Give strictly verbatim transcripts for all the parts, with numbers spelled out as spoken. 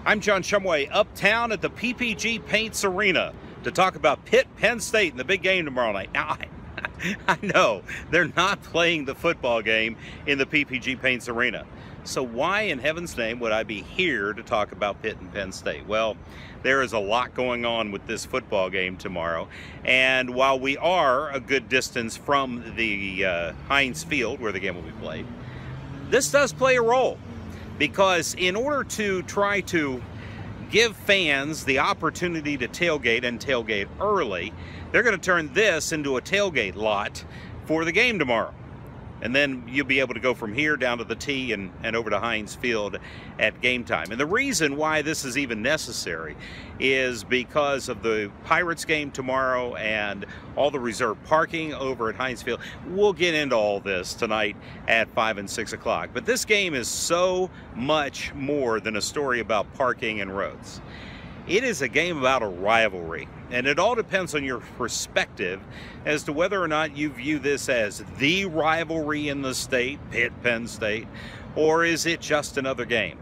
I'm John Shumway, uptown at the P P G Paints Arena to talk about Pitt-Penn State in the big game tomorrow night. Now, I, I know they're not playing the football game in the P P G Paints Arena. So why in heaven's name would I be here to talk about Pitt and Penn State? Well, there is a lot going on with this football game tomorrow. And while we are a good distance from the uh, Heinz Field where the game will be played, this does play a role. Because in order to try to give fans the opportunity to tailgate and tailgate early, they're going to turn this into a tailgate lot for the game tomorrow. And then you'll be able to go from here down to the T and, and over to Heinz Field at game time. And the reason why this is even necessary is because of the Pirates game tomorrow and all the reserved parking over at Heinz Field. We'll get into all this tonight at five and six o'clock. But this game is so much more than a story about parking and roads. It is a game about a rivalry, and it all depends on your perspective as to whether or not you view this as the rivalry in the state, Pitt-Penn State, or is it just another game?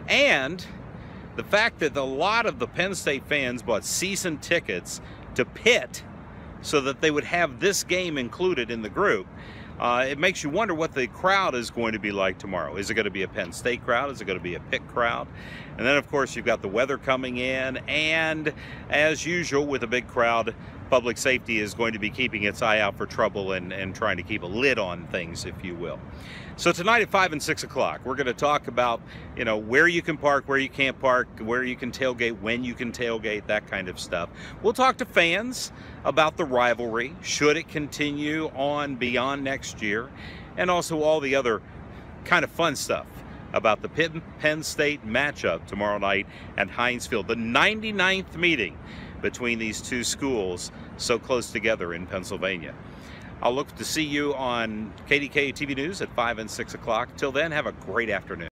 And the fact that a lot of the Penn State fans bought season tickets to Pitt so that they would have this game included in the group, Uh, it makes you wonder what the crowd is going to be like tomorrow. Is it going to be a Penn State crowd? Is it going to be a Pitt crowd? And then, of course, you've got the weather coming in. And as usual with a big crowd, public safety is going to be keeping its eye out for trouble and, and trying to keep a lid on things, if you will. So tonight at five and six o'clock, we're going to talk about, you know, where you can park, where you can't park, where you can tailgate, when you can tailgate, that kind of stuff. We'll talk to fans about the rivalry, should it continue on beyond next year, and also all the other kind of fun stuff about the Pitt-Penn State matchup tomorrow night at Heinz Field, the ninety-ninth meeting between these two schools so close together in Pennsylvania. I'll look to see you on K D K A T V News at five and six o'clock. Till then, have a great afternoon.